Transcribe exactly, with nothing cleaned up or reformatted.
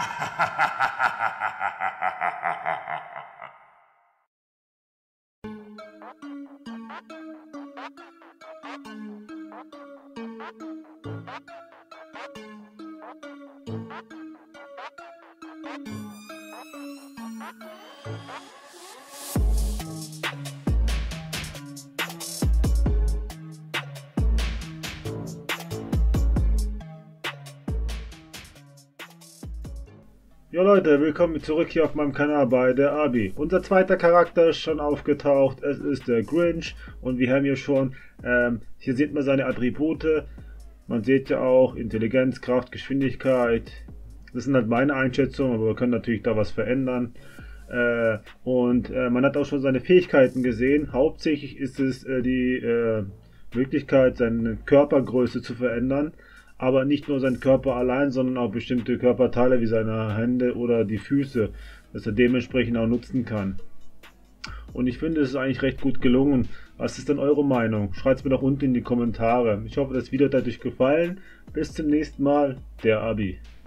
Jo Leute, willkommen zurück hier auf meinem Kanal bei der Abi. Unser zweiter Charakter ist schon aufgetaucht, es ist der Grinch und wir haben hier schon, ähm, hier sieht man seine Attribute, man sieht ja auch Intelligenz, Kraft, Geschwindigkeit, das sind halt meine Einschätzungen, aber wir können natürlich da was verändern. Äh, und äh, man hat auch schon seine Fähigkeiten gesehen, hauptsächlich ist es äh, die äh, Möglichkeit, seine Körpergröße zu verändern. Aber nicht nur sein Körper allein, sondern auch bestimmte Körperteile wie seine Hände oder die Füße, dass er dementsprechend auch nutzen kann. Und ich finde, es ist eigentlich recht gut gelungen. Was ist denn eure Meinung? Schreibt es mir doch unten in die Kommentare. Ich hoffe, das Video hat euch gefallen. Bis zum nächsten Mal, der Abi.